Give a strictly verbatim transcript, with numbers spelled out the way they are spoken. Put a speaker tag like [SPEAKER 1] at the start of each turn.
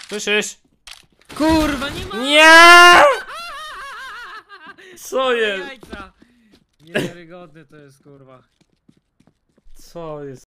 [SPEAKER 1] Słyszysz?
[SPEAKER 2] Kurwa, nie ma!
[SPEAKER 1] Nie! Co jest?
[SPEAKER 2] Jajca! Niewiarygodne to jest, kurwa.
[SPEAKER 1] Co jest?